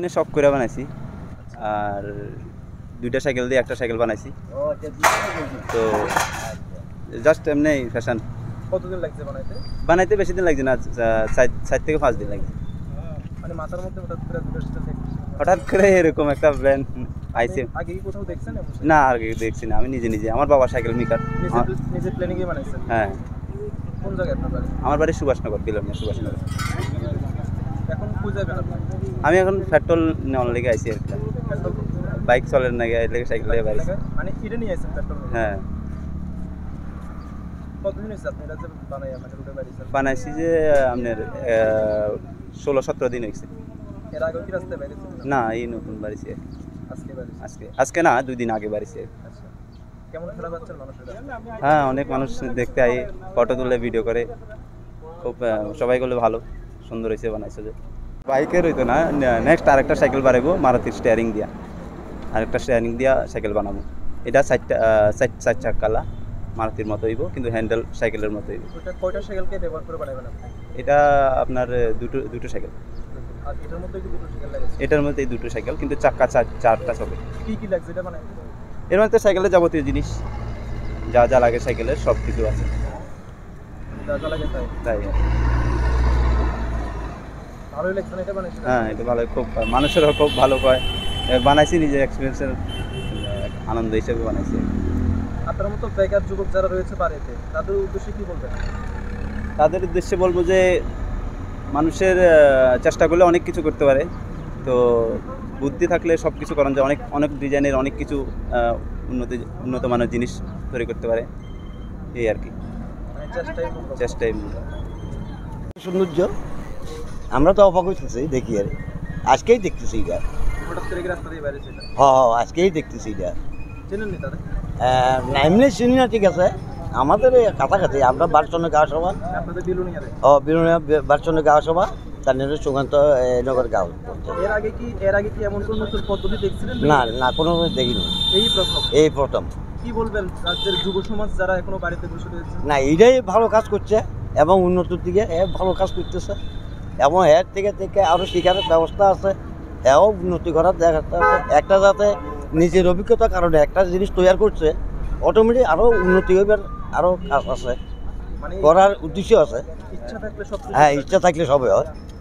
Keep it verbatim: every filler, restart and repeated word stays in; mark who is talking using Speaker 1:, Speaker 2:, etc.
Speaker 1: শখ করে বানাইছি আর দুইটা সাইকেল দিয়ে একটা সাইকেল বানাইছি তো জাস্ট এমনি ফ্যাশন।
Speaker 2: কতদিন লাগছে বানাইতে?
Speaker 1: বানাইতে বেশি দিন লাগছে না, চার থেকে পাঁচ দিন লাগছে।
Speaker 2: মানে মাথার মধ্যে হঠাৎ করে দুটো সাইকেল
Speaker 1: হঠাৎ করে এরকম একটা ব্র্যান্ড আইছে।
Speaker 2: আগে কি কোথাও দেখছেন?
Speaker 1: না আগে দেখছি না, আমি নিজে নিজে আমার বাবা সাইকেল মেকার,
Speaker 2: নিজে প্ল্যানিং এ বানাইছেন?
Speaker 1: হ্যাঁ।
Speaker 2: কোন জায়গায় আপনার বাড়ি?
Speaker 1: আমার বাড়ি সুভাষনগর, বিলনিয়া সুভাষনগর।
Speaker 2: এখন কই যাবেন আপনি?
Speaker 1: আমি এখন পেট্রোল নেওয়ার লেগে আইছি আর কি, বাইক চলের না গিয়ে লেগে সাইকেল নিয়ে বাইরে।
Speaker 2: মানে এটা নিয়ে আইছেন পেট্রোল?
Speaker 1: হ্যাঁ।
Speaker 2: কতদিন হয়েছে আপনি এটা যে বানাই মানে রুটে বাড়িছেন?
Speaker 1: বানাইছি যে আপনার ষোলো সতেরো দিন হয়েছে।
Speaker 2: এর আগে কি রাস্তায় বাইরেছেন?
Speaker 1: না, এই নতুন বাড়িছি
Speaker 2: আজকে বাড়ি?
Speaker 1: আজকে আজকে না, দুই দিন আগে বাড়িছি।
Speaker 2: আচ্ছা, কেমন খেলা পাচ্ছেন মানুষের?
Speaker 1: হ্যাঁ, অনেক মানুষ দেখতে আই, ফটো তুলে ভিডিও করে, খুব সবাই বলে ভালো সুন্দর হয়েছে বানাইছে। যে বাইকের হইতো না, নেক্সট আরেকটা সাইকেল বানাবো মারুতির স্টিয়ারিং দিয়া, আরেকটা স্টিয়ারিং দিয়া সাইকেল বানাবো। এটা চারটা চার চাকালা মারুতির মতো হইব, কিন্তু হ্যান্ডেল সাইকেলের মতো হইব।
Speaker 2: এটা কয়টা সাইকেলকে ব্যবহার করে বানাবেন আপনি?
Speaker 1: এটা আপনার দুটো দুটো সাইকেল।
Speaker 2: আর এটার মধ্যে কি দুটো সাইকেল লাগে?
Speaker 1: এটার মধ্যে দুটো সাইকেল, কিন্তু চাকা চার চারটা চলে।
Speaker 2: কি কি লাগছে এটা বানাইতে?
Speaker 1: এর মধ্যে সাইকেলের যাবতীয় জিনিস যা যা লাগে সাইকেলের সব কিছু আছে।
Speaker 2: যা যা লাগে তাই
Speaker 1: তাই
Speaker 2: ভালোই লাগছে না এটা বানাইতে?
Speaker 1: হ্যাঁ, এটা ভালো, খুব মানুষেরও খুব ভালো কয়, বানাইছি নিজের এক্সপিরিয়েন্সের আনন্দ হিসেবে বানাইছি।
Speaker 2: আপনার মতো বেকার যুবক যারা রয়েছে বাড়িতে, তাদের উদ্দেশ্যে কি বলবেন?
Speaker 1: তাদের উদ্দেশ্যে বলবো যে মানুষের চেষ্টা করলে অনেক কিছু করতে পারে, তো বুদ্ধি থাকলে সব কিছু করান যায়। অনেক অনেক ডিজাইনের অনেক কিছু উন্নতি উন্নত মানের জিনিস তৈরি করতে পারে, এই আর কি। চেষ্টাই
Speaker 3: সৌন্দর্য আমরা তো অবাক হইতেছি দেখি, আর আজকেই দেখতেছি এটা। হ্যাঁ, আজকেই দেখতেছি এটা। এমনি চিনি না, ঠিক আছে, আমাদের কাছাকাছি আমরা বারচন্দ্র গাঁও সভা, ও বিরোনিয়া বারচন্দ্র গাঁও সভা, তার নিয়ে সুকান্ত নগর গাঁও।
Speaker 2: এর আগে কি এর আগে কি এমন কোনো নতুন পদ্ধতি দেখছিলেন?
Speaker 3: না না, কোনো দেখিনি,
Speaker 2: এই প্রথম।
Speaker 3: এই প্রথম।
Speaker 2: কি বলবেন রাজ্যের যুব সমাজ যারা এখনো বাড়িতে বসে রয়েছে?
Speaker 3: না, এটাই ভালো কাজ করছে এবং উন্নতির দিকে এ ভালো কাজ করতেছে, এবং এর থেকে থেকে আরও শেখার ব্যবস্থা আছে, এও উন্নতি করার দেখা আছে। একটা যাতে নিজের অভিজ্ঞতার কারণে একটা জিনিস তৈরি করছে, অটোমেটিক আরও উন্নতি হইবার আরও কাজ আছে, করার উদ্দেশ্য আছে।
Speaker 2: ইচ্ছা থাকলে সব,
Speaker 3: হ্যাঁ, ইচ্ছা থাকলে সবই হয়।